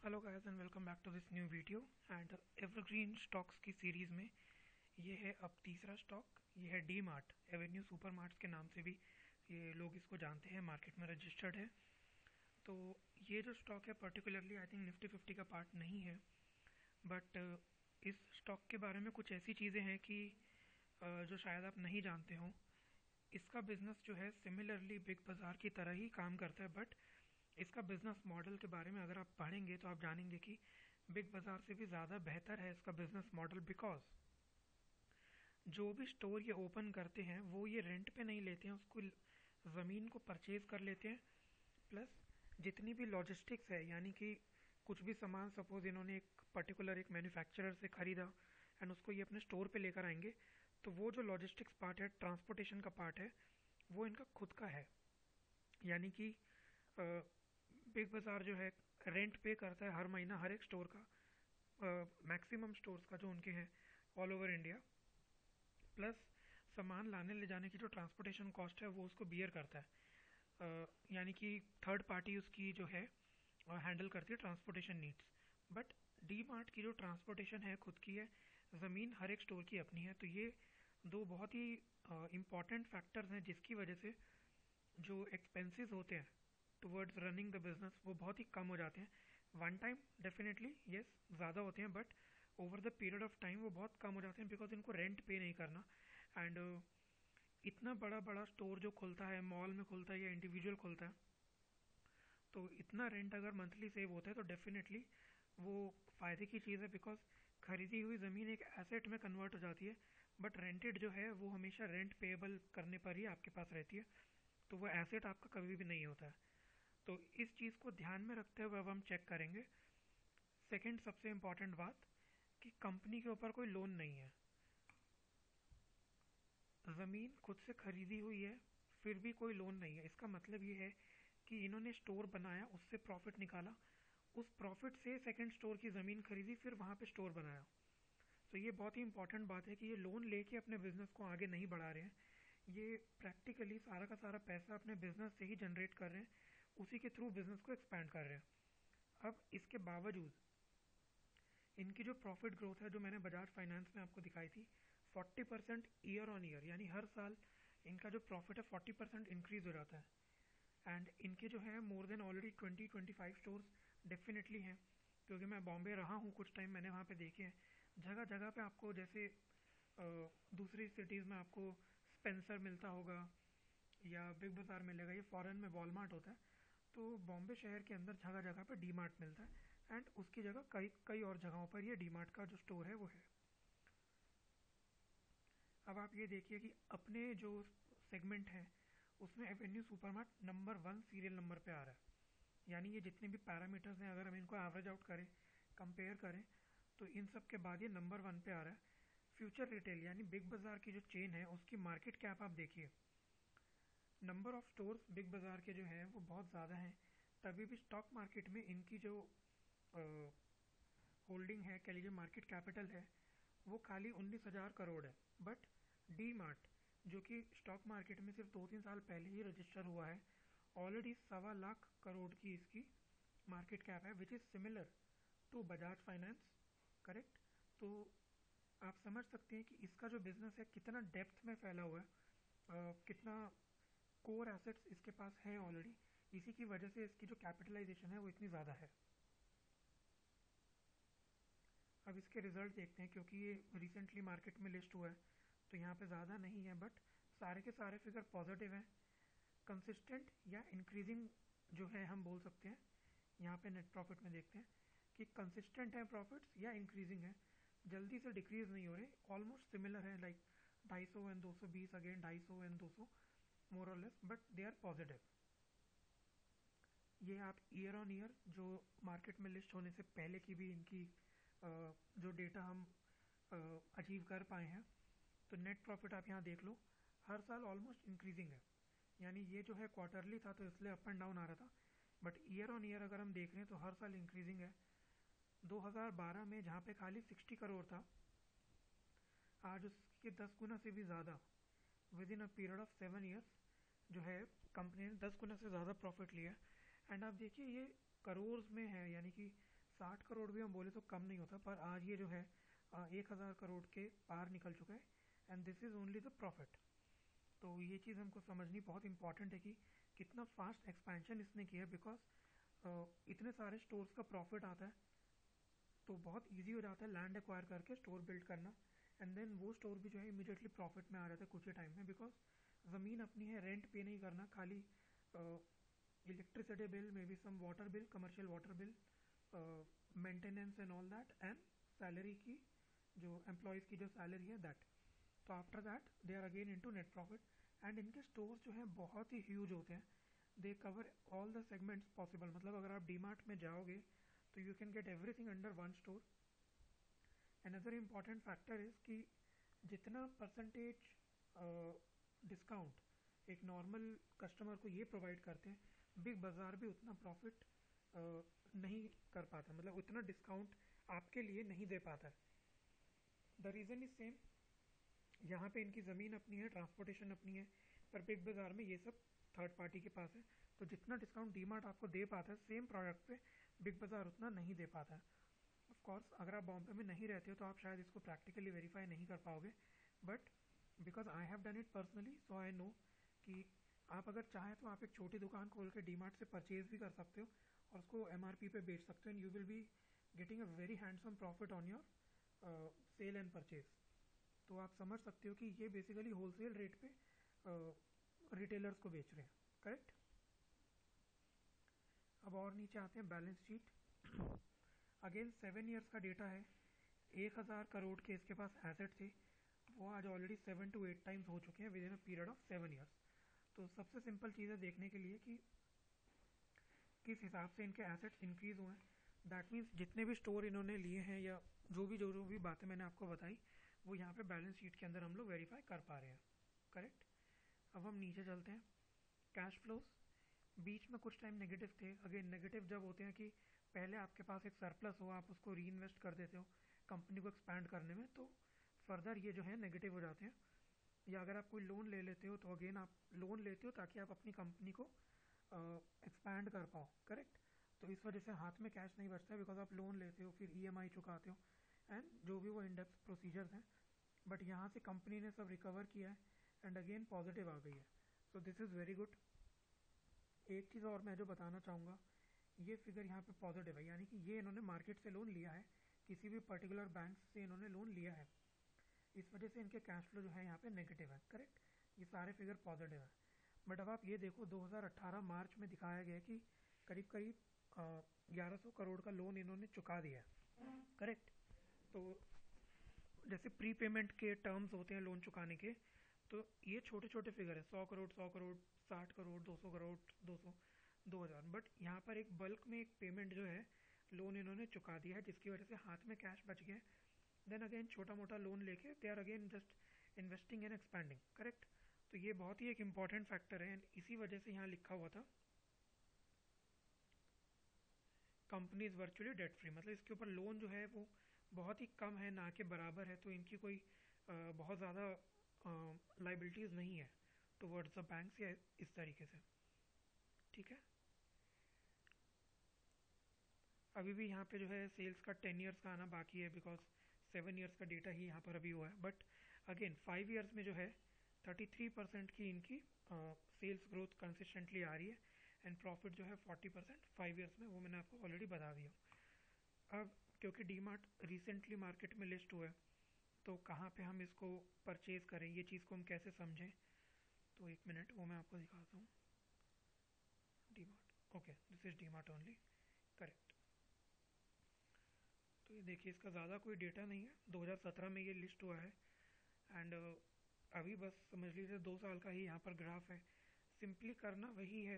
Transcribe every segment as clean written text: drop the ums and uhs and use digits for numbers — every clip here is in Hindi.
Hello guys and welcome back to this new video and evergreen stocks की सीरीज़ में ये है अब तीसरा स्टॉक। ये है D mart, avenue super marts के नाम से भी ये लोग इसको जानते हैं, मार्केट में रजिस्टर्ड है। तो ये जो स्टॉक है पर्टिकुलरली आई थिंक निफ्टी 50 का पार्ट नहीं है, बट इस स्टॉक के बारे में कुछ ऐसी चीज़ें हैं कि जो शायद आप नहीं जानते हो। इसका बिजनेस जो है सिमिलरली बिग बाज़ार की तरह ही काम करता है, बट इसका बिजनेस मॉडल के बारे में अगर आप पढ़ेंगे तो आप जानेंगे कि बिग बाज़ार से भी ज़्यादा बेहतर है इसका बिजनेस मॉडल। बिकॉज जो भी स्टोर ये ओपन करते हैं वो ये रेंट पे नहीं लेते हैं, उसको ज़मीन को परचेज कर लेते हैं। प्लस जितनी भी लॉजिस्टिक्स है, यानी कि कुछ भी सामान सपोज इन्होंने एक पर्टिकुलर एक मैन्युफैक्चरर से ख़रीदा एंड उसको ये अपने स्टोर पे लेकर आएंगे, तो वो जो लॉजिस्टिक्स पार्ट है, ट्रांसपोर्टेशन का पार्ट है, वो इनका खुद का है। यानी कि बिग बाज़ार जो है रेंट पे करता है हर महीना हर एक स्टोर का, मैक्सिमम स्टोर्स का जो उनके हैं ऑल ओवर इंडिया। प्लस सामान लाने ले जाने की जो ट्रांसपोर्टेशन कॉस्ट है वो उसको बियर करता है। यानी कि थर्ड पार्टी उसकी जो है हैंडल करती है transportation needs. But D mart की जो ट्रांसपोर्टेशन है खुद की है, ज़मीन हर एक स्टोर की अपनी है। तो ये दो बहुत ही इम्पॉर्टेंट फैक्टर्स हैं जिसकी वजह से जो एक्सपेंसेस होते हैं टुवर्ड्स रनिंग द बिजनेस वो बहुत ही कम हो जाते हैं। वन टाइम डेफिनेटली यस ज़्यादा होते हैं, but over the period of time वो बहुत कम हो जाते हैं बिकॉज इनको रेंट पे नहीं करना। एंड इतना बड़ा बड़ा स्टोर जो खुलता है, मॉल में खुलता है या इंडिविजुअल खुलता है, तो इतना रेंट अगर मंथली सेव होता है तो डेफिनेटली वो फ़ायदे की चीज़ है। बिकॉज खरीदी हुई ज़मीन एक एसेट में कन्वर्ट हो जाती है, बट रेंटेड जो है वो हमेशा रेंट पेएबल करने पर ही आपके पास रहती है, तो वो एसेट आपका कभी भी नहीं होता है। तो इस चीज़ को ध्यान में रखते हुए अब हम चेक करेंगे। सेकंड सबसे इम्पॉर्टेंट बात कि कंपनी के ऊपर कोई लोन नहीं है, ज़मीन खुद से खरीदी हुई है, फिर भी कोई लोन नहीं है। इसका मतलब ये है कि इन्होंने स्टोर बनाया, उससे प्रॉफिट निकाला, उस प्रॉफिट से सेकंड स्टोर की ज़मीन खरीदी, फिर वहाँ पे स्टोर बनाया। तो ये बहुत ही इंपॉर्टेंट बात है कि ये लोन लेके अपने बिजनेस को आगे नहीं बढ़ा रहे हैं। ये प्रैक्टिकली सारा का सारा पैसा अपने बिजनेस से ही जनरेट कर रहे हैं, उसी के थ्रू बिजनेस को एक्सपैंड कर रहे हैं। अब इसके बावजूद इनकी जो प्रॉफिट ग्रोथ है जो मैंने बजाज फाइनेंस में आपको दिखाई थी, 40% ईयर ऑन ईयर, यानी हर साल इनका जो प्रॉफिट है 40% इंक्रीज हो जाता है। एंड इनके जो है more than already 20-25 stores definitely हैं। क्योंकि मैं बॉम्बे रहा हूँ कुछ टाइम, मैंने वहाँ पे देखे हैं जगह जगह पे आपको, जैसे दूसरी सिटीज़ में आपको स्पेंसर मिलता होगा या बिग बाज़ार मिलेगा, ये फॉरेन में वॉलमार्ट होता है, तो बॉम्बे शहर के अंदर जगह जगह पर डी मार्ट मिलता है एंड उसकी जगह कई कई और जगहों पर ये डी मार्ट का जो स्टोर है वो है। अब आप ये देखिए कि अपने जो सेगमेंट है उसमें avenue supermart number 1 serial number पे आ रहा है। यानी ये जितने भी पैरामीटर्स हैं अगर हम इनको एवरेज आउट करें, कंपेयर करें, तो इन सब के बाद ये नंबर 1 पे आ रहा है। फ्यूचर रिटेल यानी बिग बाज़ार की जो चेन है उसकी मार्केट कैप आप देखिए, नंबर ऑफ स्टोर्स बिग बाज़ार के जो हैं वो बहुत ज़्यादा हैं, तभी भी स्टॉक मार्केट में इनकी जो होल्डिंग है, कह लीजिए मार्केट कैपिटल है, वो खाली 19,000 करोड़ है। बट डी मार्ट जो कि स्टॉक मार्केट में सिर्फ 2-3 साल पहले ही रजिस्टर हुआ है, ऑलरेडी 1,15,00,000 करोड़ की इसकी मार्केट कैप है, which is similar to Bajaj finance. Correct. तो आप समझ सकते हैं कि इसका जो बिजनेस है कितना डेप्थ में फैला हुआ है, कितना कोर एसेट्स इसके पास हैं ऑलरेडी। इसी की वजह से इसकी जो कैपिटलाइजेशन है वो इतनी ज़्यादा है। अब इसके रिजल्ट देखते हैं, क्योंकि ये रिसेंटली मार्केट में लिस्ट हुआ है तो यहाँ पे ज़्यादा नहीं है, बट सारे के सारे फिगर पॉजिटिव हैं, कंसिस्टेंट या इंक्रीजिंग जो है हम बोल सकते हैं। यहाँ पे नेट प्रॉफिट में देखते हैं कि कंसिस्टेंट है प्रॉफिट्स या इंक्रीजिंग है, जल्दी से डिक्रीज नहीं हो रहे, ऑलमोस्ट सिमिलर है, like 250 and 220, again 250 and 200, more और less, but they are positive. ये आप ईयर ऑन ईयर जो मार्केट में लिस्ट होने से पहले की भी इनकी जो डेटा हम अचीव कर पाए हैं, तो नेट प्रॉफिट आप यहाँ देख लो, हर साल ऑलमोस्ट इंक्रीजिंग है। यानी ये जो है क्वार्टरली था तो इसलिए अप एंड डाउन आ रहा था, बट ईयर ऑन ईयर अगर हम देख रहे हैं तो हर साल इंक्रीजिंग है। 2012 में जहाँ पे खाली 60 करोड़ था, आज उसके 10 गुना से भी ज़्यादा, within a period of 7 years जो है कंपनी ने 10 गुना से ज़्यादा प्रॉफिट लिया है। एंड आप देखिए ये करोड़ में है, यानी कि 60 करोड़ भी हम बोले तो कम नहीं होता, पर आज ये जो है 1000 करोड़ के पार निकल चुका है, and this is only the profit. तो ये चीज़ हमको समझनी बहुत इंपॉर्टेंट है कि कितना फास्ट एक्सपेंशन इसने किया है, बिकॉज इतने सारे स्टोर्स का प्रॉफिट आता है तो बहुत इजी हो जाता है लैंड एक्वायर करके स्टोर बिल्ड करना, एंड देन वो स्टोर भी जो है इमीडिएटली प्रॉफिट में आ जाता है कुछ ही टाइम में, बिकॉज ज़मीन अपनी है, रेंट पे नहीं करना, खाली electricity bill, maybe some water bill, commercial water bill, maintenance and all that, and salary की जो एम्प्लॉयज़ की जो सैलरी है दैट। तो after that they are again into net profit, and इनके स्टोर्स जो हैं बहुत ही ह्यूज होते हैं, they cover all the segments possible. मतलब अगर आप डी मार्ट में जाओगे तो you can get everything under one store. Another important factor is कि जितना परसेंटेज डिस्काउंट एक नॉर्मल कस्टमर को ये प्रोवाइड करते हैं, बिग बाज़ार भी उतना प्रॉफिट नहीं कर पाता, मतलब उतना डिस्काउंट आपके लिए नहीं दे पाता है। द रीज़न इज सेम, यहाँ पे इनकी ज़मीन अपनी है, ट्रांसपोर्टेशन अपनी है, पर बिग बाज़ार में ये सब थर्ड पार्टी के पास है। तो जितना डिस्काउंट डी मार्ट आपको दे पाता है सेम प्रोडक्ट पे, बिग बाज़ार उतना नहीं दे पाता है। ऑफ कोर्स अगर आप बॉम्बे में नहीं रहते हो तो आप शायद इसको प्रैक्टिकली वेरीफाई नहीं कर पाओगे, but because I have done it personally, so I know कि आप अगर चाहें तो आप एक छोटी दुकान खोल के डी मार्ट से परचेज भी कर सकते हो और उसको MRP पे बेच सकते हो, and you will be getting a very handsome profit on your sale and purchase. तो आप समझ सकते हो कि ये बेसिकली होलसेल रेट पे रिटेलर्स को बेच रहे हैं, करेक्ट। अब और नीचे आते हैं बैलेंस शीट। अगेन 7 ईयर्स का डेटा है, 1000 करोड़ के इसके पास एसेट थे, वो आज ऑलरेडी 7 to 8 टाइम्स हो चुके हैं within a period of 7 years. तो सबसे सिंपल चीज़ है देखने के लिए कि किस हिसाब से इनके एसेट्स इंक्रीज हुए हैं। दैट मीन्स जितने भी स्टोर इन्होंने लिए हैं या जो भी बातें मैंने आपको बताई वो यहाँ पे बैलेंस शीट के अंदर हम लोग वेरीफाई कर पा रहे हैं, करेक्ट। अब हम नीचे चलते हैं, कैश फ्लोज। बीच में कुछ टाइम नेगेटिव थे। अगेन नेगेटिव जब होते हैं कि पहले आपके पास एक सरप्लस हो, आप उसको री इन्वेस्ट कर देते हो कंपनी को एक्सपैंड करने में, तो फर्दर ये जो है नेगेटिव हो जाते हैं। या अगर आप कोई लोन ले लेते हो तो अगेन आप लोन लेते हो ताकि आप अपनी कंपनी को एक्सपैंड कर पाओ, करेक्ट। तो इस वजह से हाथ में कैश नहीं बचता है, बिकॉज आप लोन लेते हो, फिर EMI चुकाते हो, एंड जो भी वो इंडेप्थ प्रोसीजर्स हैं, बट यहाँ से कंपनी ने सब रिकवर किया है एंड अगेन पॉजिटिव आ गई है। So this is very good. एक चीज़ और मैं जो बताना चाहूँगा, ये फिगर यहाँ पे पॉजिटिव है, यानी कि ये इन्होंने मार्केट से लोन लिया है, किसी भी पर्टिकुलर बैंक से इन्होंने लोन लिया है, इस वजह से इनके कैश फ्लो जो है यहाँ पे नेगेटिव है, करेक्ट। ये सारे फिगर पॉजिटिव है। बट अब आप ये देखो 2018 मार्च में दिखाया गया कि करीब करीब 1100 करोड़ का लोन इन्होंने चुका दिया है, करेक्ट। तो जैसे प्री पेमेंट के टर्म्स होते हैं लोन चुकाने के, तो ये छोटे छोटे फिगर है, 100 करोड़, 100 करोड़, 60 करोड़, 200 करोड़, 200, 2000, बट यहाँ पर एक बल्क में एक पेमेंट जो है लोन इन्होंने चुका दिया है, जिसकी वजह से हाथ में कैश बच गया। देन अगेन छोटा मोटा लोन लेके they are again just investing and expanding, correct. तो ये बहुत ही एक इंपॉर्टेंट फैक्टर है, इसी वजह से यहाँ लिखा हुआ था company is virtually debt free, मतलब इसके ऊपर लोन जो है वो बहुत ही कम है, ना के बराबर है, तो इनकी कोई बहुत ज़्यादा लाइबिलिटीज़ नहीं है टुवर्ड्स द बैंक्स या इस तरीके से, ठीक है। अभी भी यहाँ पे जो है सेल्स का 10 ईयर्स का आना बाकी है, बिकॉज 7 ईयर्स का डेटा ही यहाँ पर अभी हुआ है, बट अगेन 5 ईयर्स में जो है 33% की इनकी सेल्स ग्रोथ कंसिस्टेंटली आ रही है, एंड प्रॉफिट जो है 40% 5 ईयर्स में, वो मैंने आपको ऑलरेडी बता दिया। अब क्योंकि डी मार्ट रिसेंटली मार्केट में लिस्ट हुआ है, तो कहाँ पे हम इसको परचेज़ करें, ये चीज़ को हम कैसे समझें, तो एक मिनट वो मैं आपको दिखाता हूँ। D Mart, okay, this is D Mart only, correct. तो ये देखिए इसका ज़्यादा कोई डेटा नहीं है, 2017 में ये लिस्ट हुआ है, एंड अभी बस समझ लीजिए 2 साल का ही यहाँ पर ग्राफ है। सिंपली करना वही है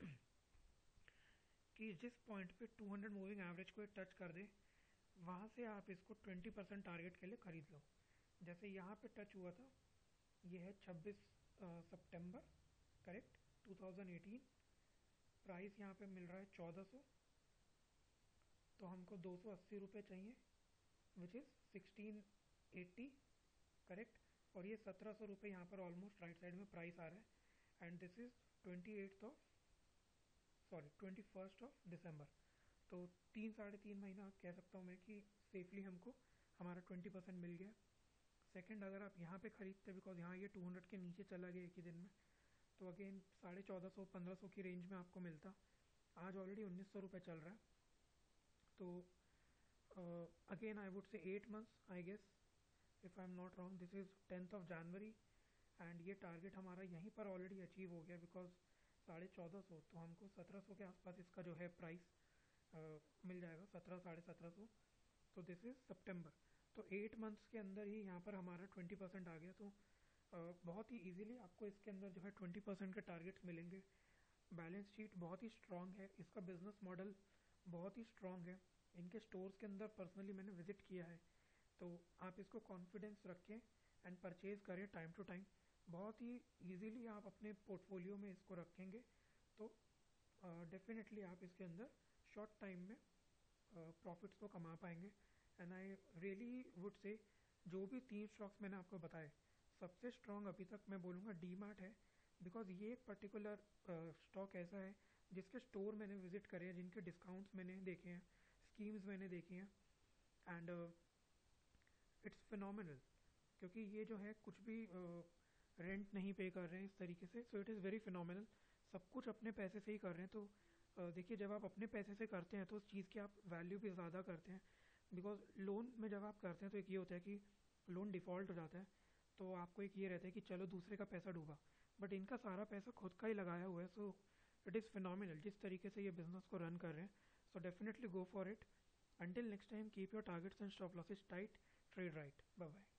कि जिस पॉइंट पे 200 मूविंग एवरेज को टच कर दे, वहाँ से आप इसको 20% टारगेट के लिए खरीद लो। जैसे यहाँ पे टच हुआ था, ये है 26 सितंबर, करेक्ट, 2018। प्राइस यहाँ पे मिल रहा है 1400, तो हमको 280 रुपये चाहिए, विच इज़ 1680, करेक्ट। और ये 1700 रुपये यहाँ पर ऑलमोस्ट राइट साइड में प्राइस आ रहा है, and this is 21st of December. तो 3 साढ़े 3 महीना कह सकता हूँ मैं कि सेफली हमको हमारा 20% मिल गया। सेकंड, अगर आप यहाँ पे ख़रीदते, बिकॉज यहाँ ये 200 के नीचे चला गया एक ही दिन में, तो अगेन 1450-1500 की रेंज में आपको मिलता। आज ऑलरेडी 1900 रुपये चल रहा है। तो again I would say 8 months I guess, if I am not wrong. This is 10th of January and ये टारगेट हमारा यहीं पर ऑलरेडी अचीव हो गया, बिकॉज 1450, तो हमको 1700 के आसपास इसका जो है प्राइस मिल जाएगा, 1700-1750। तो दिस इज़ सितंबर। तो 8 मंथ्स के अंदर ही यहाँ पर हमारा 20% आ गया। तो बहुत ही इजीली आपको इसके अंदर जो है 20% के टारगेट्स मिलेंगे। बैलेंस शीट बहुत ही स्ट्रॉन्ग है, इसका बिजनेस मॉडल बहुत ही स्ट्रॉन्ग है। इनके स्टोर्स के अंदर पर्सनली मैंने विजिट किया है, तो आप इसको कॉन्फिडेंस रखें एंड परचेज़ करें टाइम टू टाइम। बहुत ही इजीली आप अपने पोर्टफोलियो में इसको रखेंगे तो डेफिनेटली आप इसके अंदर शॉर्ट टाइम में प्रॉफिट्स को कमा पाएंगे। And I really would say, जो भी 3 स्टॉक्स मैंने आपको बताए, सबसे स्ट्रॉन्ग अभी तक मैं बोलूँगा डी मार्ट है, बिकॉज ये एक पर्टिकुलर स्टॉक ऐसा है जिसके स्टोर मैंने विजिट करे हैं, जिनके डिस्काउंट्स मैंने देखे हैं, स्कीम्स मैंने देखी हैं, एंड इट्स फिनोमिनल। क्योंकि ये जो है कुछ भी रेंट नहीं पे कर रहे हैं इस तरीके से, so it is very phenomenal. सब कुछ अपने पैसे से ही कर रहे हैं। तो देखिए, जब आप अपने पैसे से करते हैं तो उस चीज़ की आप वैल्यू भी ज़्यादा करते हैं। बिकॉज लोन में जब आप करते हैं तो एक ये होता है कि लोन डिफ़ॉल्ट हो जाता है, तो आपको एक ये रहता है कि चलो दूसरे का पैसा डूबा, बट इनका सारा पैसा खुद का ही लगाया हुआ है। सो इट इज़ फिनोमिनल जिस तरीके से ये बिजनेस को रन कर रहे हैं। So definitely go for it. Until next time, keep your targets and stop losses tight, trade right. Bye bye.